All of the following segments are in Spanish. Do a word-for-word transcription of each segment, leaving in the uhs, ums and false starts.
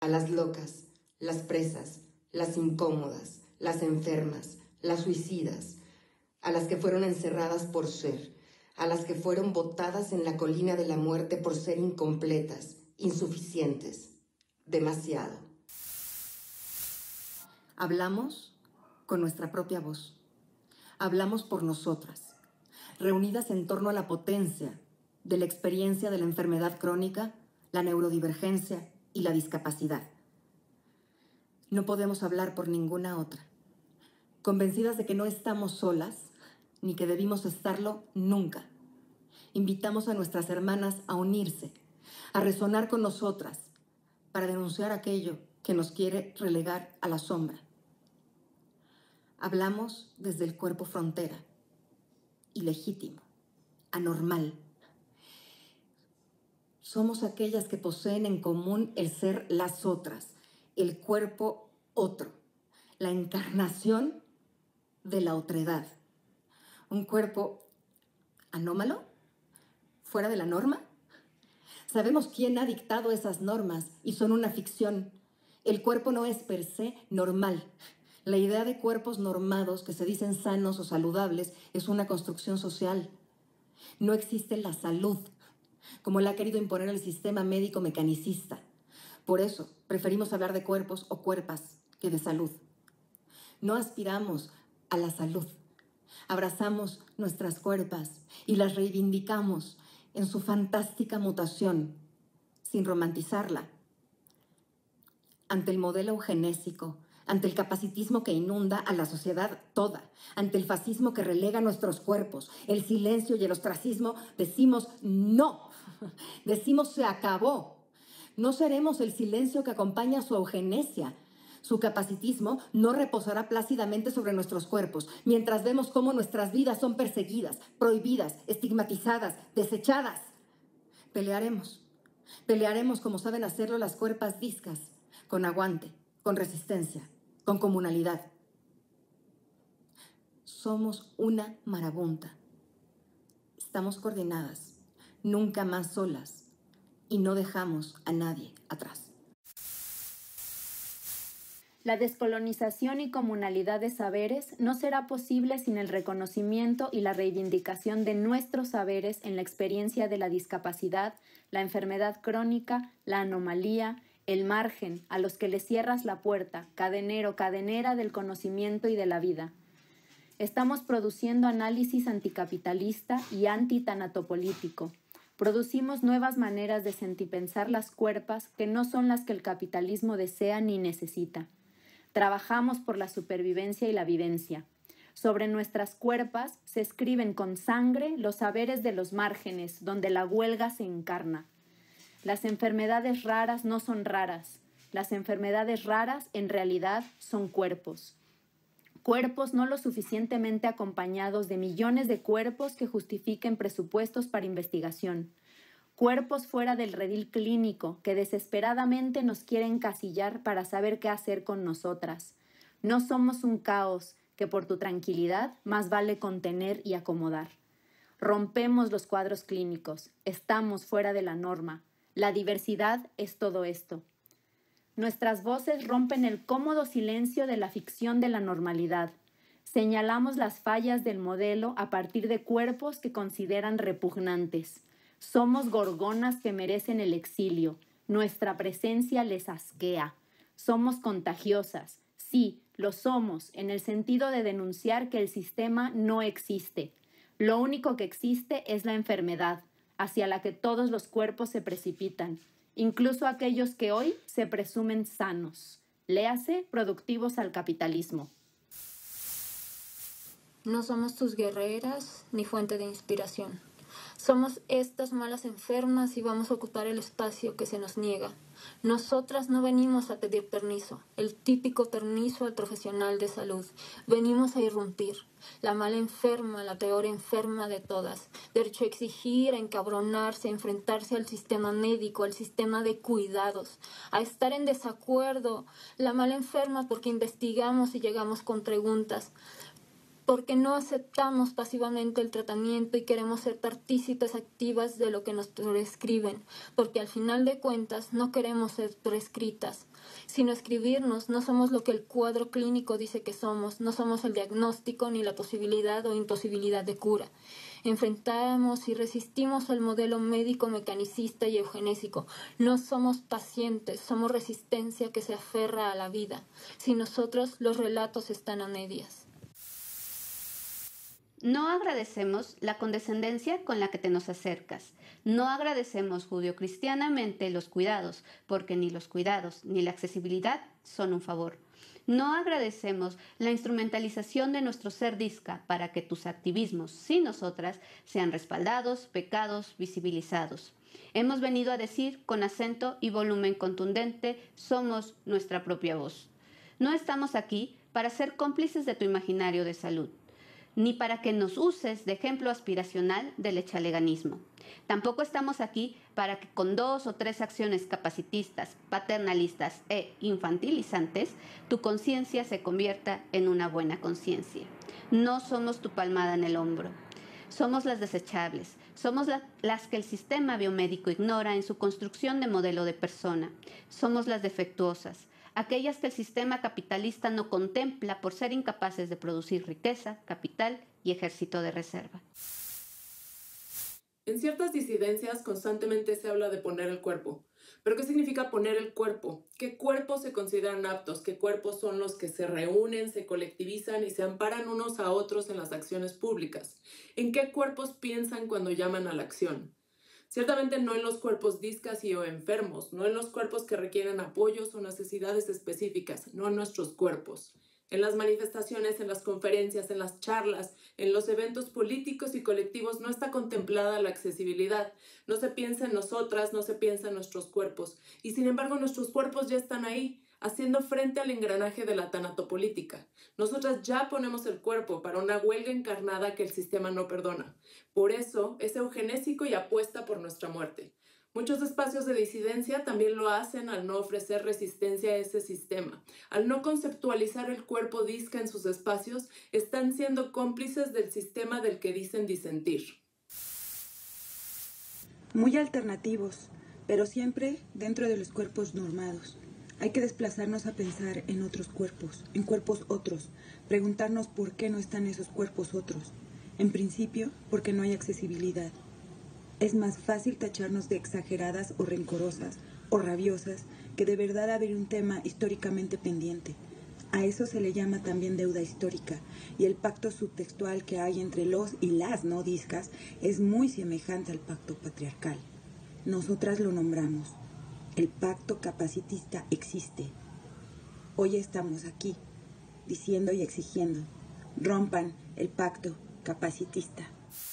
a las locas, las presas, las incómodas, las enfermas, las suicidas, a las que fueron encerradas por ser, a las que fueron botadas en la colina de la muerte por ser incompletas, insuficientes, demasiado. Hablamos con nuestra propia voz. Hablamos por nosotras, reunidas en torno a la potencia de la experiencia de la enfermedad crónica, la neurodivergencia y la discapacidad. No podemos hablar por ninguna otra, convencidas de que no estamos solas, ni que debimos estarlo nunca. Invitamos a nuestras hermanas a unirse, a resonar con nosotras, para denunciar aquello que nos quiere relegar a la sombra. Hablamos desde el cuerpo frontera, ilegítimo, anormal. Somos aquellas que poseen en común el ser las otras, el cuerpo otro, la encarnación de la otredad. Un cuerpo anómalo, fuera de la norma. Sabemos quién ha dictado esas normas y son una ficción. El cuerpo no es per se normal. La idea de cuerpos normados que se dicen sanos o saludables es una construcción social. No existe la salud, como la ha querido imponer el sistema médico mecanicista. Por eso, preferimos hablar de cuerpos o cuerpas que de salud. No aspiramos a la salud. Abrazamos nuestras cuerpas y las reivindicamos en su fantástica mutación, sin romantizarla. Ante el modelo eugenésico, ante el capacitismo que inunda a la sociedad toda, ante el fascismo que relega nuestros cuerpos, el silencio y el ostracismo, decimos no, decimos se acabó. No seremos el silencio que acompaña su eugenesia. Su capacitismo no reposará plácidamente sobre nuestros cuerpos, mientras vemos cómo nuestras vidas son perseguidas, prohibidas, estigmatizadas, desechadas. Pelearemos, pelearemos como saben hacerlo las cuerpas discas, con aguante, con resistencia, con comunalidad. Somos una marabunta. Estamos coordinadas, nunca más solas, y no dejamos a nadie atrás. La descolonización y comunalidad de saberes no será posible sin el reconocimiento y la reivindicación de nuestros saberes en la experiencia de la discapacidad, la enfermedad crónica, la anomalía, el margen a los que le cierras la puerta, cadenero, cadenera del conocimiento y de la vida. Estamos produciendo análisis anticapitalista y antitanatopolítico. Producimos nuevas maneras de sentipensar las cuerpas que no son las que el capitalismo desea ni necesita. Trabajamos por la supervivencia y la vivencia. Sobre nuestras cuerpas se escriben con sangre los saberes de los márgenes, donde la huelga se encarna. Las enfermedades raras no son raras. Las enfermedades raras, en realidad, son cuerpos. Cuerpos no lo suficientemente acompañados de millones de cuerpos que justifiquen presupuestos para investigación. Cuerpos fuera del redil clínico que desesperadamente nos quieren encasillar para saber qué hacer con nosotras. No somos un caos que por tu tranquilidad más vale contener y acomodar. Rompemos los cuadros clínicos, estamos fuera de la norma. La diversidad es todo esto. Nuestras voces rompen el cómodo silencio de la ficción de la normalidad. Señalamos las fallas del modelo a partir de cuerpos que consideran repugnantes. Somos gorgonas que merecen el exilio. Nuestra presencia les asquea. Somos contagiosas. Sí, lo somos, en el sentido de denunciar que el sistema no existe. Lo único que existe es la enfermedad, hacia la que todos los cuerpos se precipitan, incluso aquellos que hoy se presumen sanos. Léase, productivos al capitalismo. No somos tus guerreras ni fuente de inspiración. Somos estas malas enfermas y vamos a ocupar el espacio que se nos niega. Nosotras no venimos a pedir permiso, el típico permiso al profesional de salud. Venimos a irrumpir. La mala enferma, la peor enferma de todas. Derecho a exigir, a encabronarse, a enfrentarse al sistema médico, al sistema de cuidados. A estar en desacuerdo. La mala enferma porque investigamos y llegamos con preguntas. porque no aceptamos pasivamente el tratamiento y queremos ser partícipes activas de lo que nos prescriben, porque al final de cuentas no queremos ser prescritas. Sino escribirnos, no somos lo que el cuadro clínico dice que somos, no somos el diagnóstico ni la posibilidad o imposibilidad de cura. Enfrentamos y resistimos al modelo médico mecanicista y eugenésico. No somos pacientes, somos resistencia que se aferra a la vida. Sin nosotros, los relatos están a medias. No agradecemos la condescendencia con la que te nos acercas. No agradecemos judio-cristianamente los cuidados, porque ni los cuidados ni la accesibilidad son un favor. No agradecemos la instrumentalización de nuestro ser disca para que tus activismos, sin nosotras, sean respaldados, pecados, visibilizados. Hemos venido a decir con acento y volumen contundente, somos nuestra propia voz. No estamos aquí para ser cómplices de tu imaginario de salud, ni para que nos uses de ejemplo aspiracional del echaleganismo. Tampoco estamos aquí para que con dos o tres acciones capacitistas, paternalistas e infantilizantes, tu conciencia se convierta en una buena conciencia. No somos tu palmada en el hombro. Somos las desechables, somos la, las que el sistema biomédico ignora en su construcción de modelo de persona. Somos las defectuosas, aquellas que el sistema capitalista no contempla por ser incapaces de producir riqueza, capital y ejército de reserva. En ciertas disidencias constantemente se habla de poner el cuerpo. ¿Pero qué significa poner el cuerpo? ¿Qué cuerpos se consideran aptos? ¿Qué cuerpos son los que se reúnen, se colectivizan y se amparan unos a otros en las acciones públicas? ¿En qué cuerpos piensan cuando llaman a la acción? Ciertamente no en los cuerpos discas y o enfermos, no en los cuerpos que requieren apoyos o necesidades específicas, no en nuestros cuerpos. En las manifestaciones, en las conferencias, en las charlas, en los eventos políticos y colectivos no está contemplada la accesibilidad. No se piensa en nosotras, no se piensa en nuestros cuerpos. Y sin embargo nuestros cuerpos ya están ahí, haciendo frente al engranaje de la tanatopolítica. Nosotras ya ponemos el cuerpo para una huelga encarnada que el sistema no perdona. Por eso es eugenésico y apuesta por nuestra muerte. Muchos espacios de disidencia también lo hacen al no ofrecer resistencia a ese sistema. Al no conceptualizar el cuerpo disca en sus espacios, están siendo cómplices del sistema del que dicen disentir. Muy alternativos, pero siempre dentro de los cuerpos normados. Hay que desplazarnos a pensar en otros cuerpos, en cuerpos otros, preguntarnos por qué no están esos cuerpos otros. En principio, porque no hay accesibilidad. Es más fácil tacharnos de exageradas o rencorosas o rabiosas que de verdad haber un tema históricamente pendiente. A eso se le llama también deuda histórica, y el pacto subtextual que hay entre los y las no discas es muy semejante al pacto patriarcal. Nosotras lo nombramos. El pacto capacitista existe. Hoy estamos aquí, diciendo y exigiendo, rompan el pacto capacitista.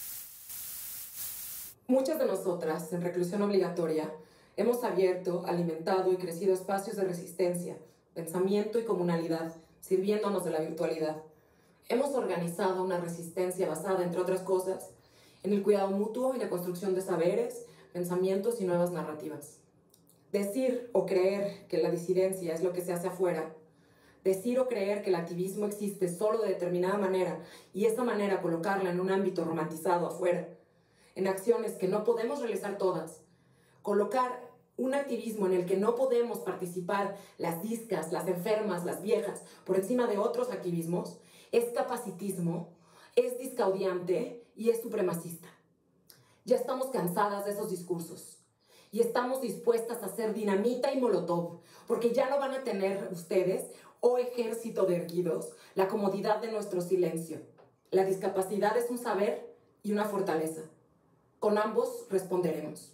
Muchas de nosotras, en reclusión obligatoria, hemos abierto, alimentado y crecido espacios de resistencia, pensamiento y comunalidad, sirviéndonos de la virtualidad. Hemos organizado una resistencia basada, entre otras cosas, en el cuidado mutuo y la construcción de saberes, pensamientos y nuevas narrativas. Decir o creer que la disidencia es lo que se hace afuera, decir o creer que el activismo existe solo de determinada manera y esa manera colocarla en un ámbito romantizado afuera, en acciones que no podemos realizar todas, colocar un activismo en el que no podemos participar las discas, las enfermas, las viejas, por encima de otros activismos, es capacitismo, es discaudiante y es supremacista. Ya estamos cansadas de esos discursos y estamos dispuestas a hacer dinamita y molotov, porque ya no van a tener ustedes, oh ejército de erguidos, la comodidad de nuestro silencio. La discapacidad es un saber y una fortaleza. Con ambos responderemos.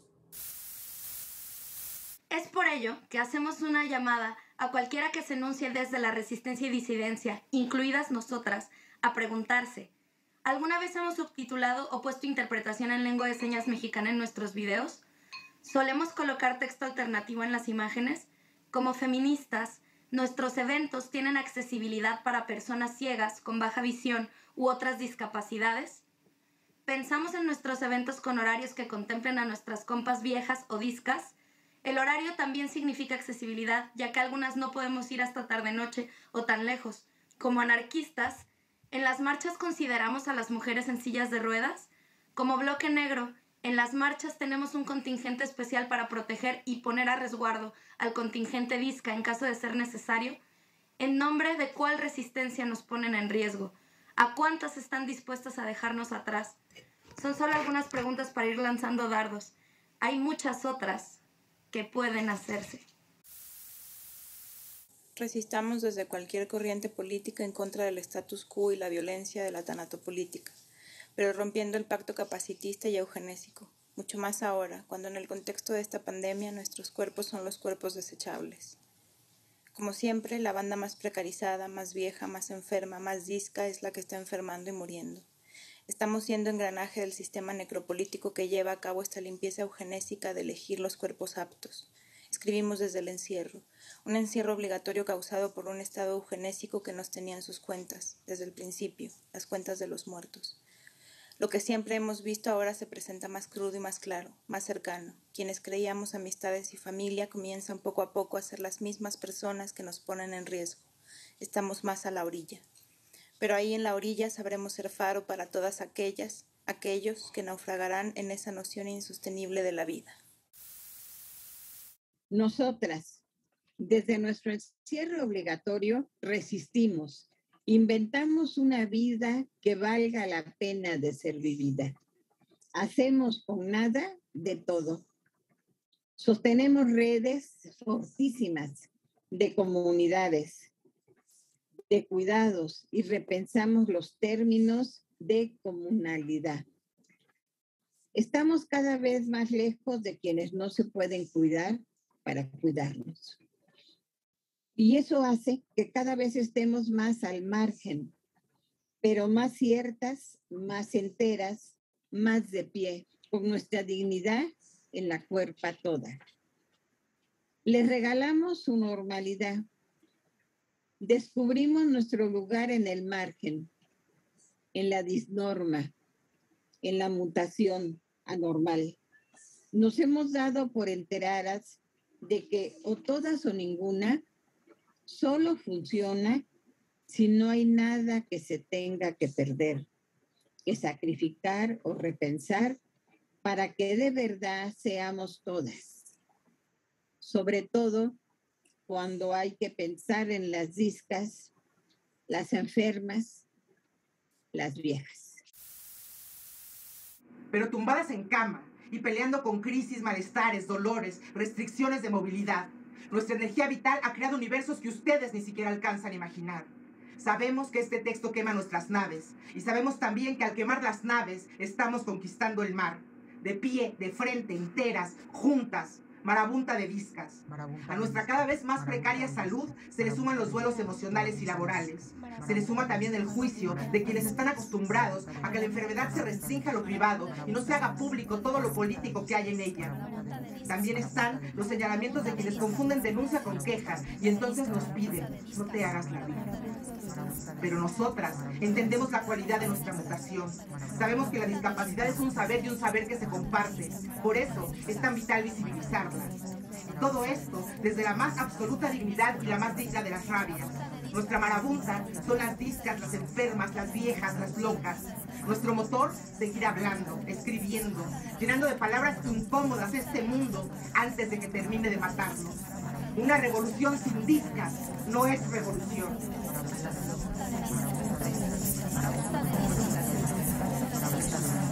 Es por ello que hacemos una llamada a cualquiera que se enuncie desde la resistencia y disidencia, incluidas nosotras, a preguntarse: ¿alguna vez hemos subtitulado o puesto interpretación en lengua de señas mexicana en nuestros videos? ¿Solemos colocar texto alternativo en las imágenes? Como feministas, nuestros eventos tienen accesibilidad para personas ciegas, con baja visión u otras discapacidades. ¿Pensamos en nuestros eventos con horarios que contemplen a nuestras compas viejas o discas? El horario también significa accesibilidad, ya que algunas no podemos ir hasta tarde-noche o tan lejos. Como anarquistas, ¿En las marchas consideramos a las mujeres en sillas de ruedas? Como Bloque Negro, en las marchas tenemos un contingente especial para proteger y poner a resguardo al contingente Disca en caso de ser necesario. ¿En nombre de cuál resistencia nos ponen en riesgo? ¿A cuántas están dispuestas a dejarnos atrás? Son solo algunas preguntas para ir lanzando dardos. Hay muchas otras que pueden hacerse. Resistamos desde cualquier corriente política en contra del status quo y la violencia de la tanatopolítica, pero rompiendo el pacto capacitista y eugenésico, mucho más ahora, cuando en el contexto de esta pandemia nuestros cuerpos son los cuerpos desechables. Como siempre, la banda más precarizada, más vieja, más enferma, más disca es la que está enfermando y muriendo. Estamos siendo engranaje del sistema necropolítico que lleva a cabo esta limpieza eugenésica de elegir los cuerpos aptos. Escribimos desde el encierro, un encierro obligatorio causado por un estado eugenésico que nos tenía en sus cuentas, desde el principio, las cuentas de los muertos. Lo que siempre hemos visto ahora se presenta más crudo y más claro, más cercano. Quienes creíamos amistades y familia comienzan poco a poco a ser las mismas personas que nos ponen en riesgo. Estamos más a la orilla. Pero ahí en la orilla sabremos ser faro para todas aquellas, aquellos que naufragarán en esa noción insostenible de la vida. Nosotras, desde nuestro encierro obligatorio, resistimos. Inventamos una vida que valga la pena de ser vivida. Hacemos con nada de todo. Sostenemos redes fortísimas de comunidades, de cuidados y repensamos los términos de comunalidad. Estamos cada vez más lejos de quienes no se pueden cuidar para cuidarnos. Y eso hace que cada vez estemos más al margen, pero más ciertas, más enteras, más de pie, con nuestra dignidad en la cuerpa toda. Les regalamos su normalidad. Descubrimos nuestro lugar en el margen, en la disnorma, en la mutación anormal. Nos hemos dado por enteradas de que o todas o ninguna solo funciona si no hay nada que se tenga que perder, que sacrificar o repensar para que de verdad seamos todas. Sobre todo cuando hay que pensar en las discas, las enfermas, las viejas. Pero tumbadas en cama y peleando con crisis, malestares, dolores, restricciones de movilidad, nuestra energía vital ha creado universos que ustedes ni siquiera alcanzan a imaginar. Sabemos que este texto quema nuestras naves y sabemos también que al quemar las naves estamos conquistando el mar. De pie, de frente, enteras, juntas, marabunta de viscas. A nuestra cada vez más precaria salud se le suman los duelos emocionales y laborales. Se le suma también el juicio de quienes están acostumbrados a que la enfermedad se restrinja a lo privado y no se haga público todo lo político que hay en ella. También están los señalamientos de quienes confunden denuncia con quejas y entonces nos piden, no te hagas la vida. Pero nosotras entendemos la cualidad de nuestra mutación. Sabemos que la discapacidad es un saber y un saber que se comparte. Por eso es tan vital visibilizarla. Todo esto desde la más absoluta dignidad y la más digna de las rabias. Nuestra marabunta son las discas, las enfermas, las viejas, las locas. Nuestro motor, seguir hablando, escribiendo, llenando de palabras incómodas este mundo antes de que termine de matarnos. Una revolución sin discas no es revolución. Thank you.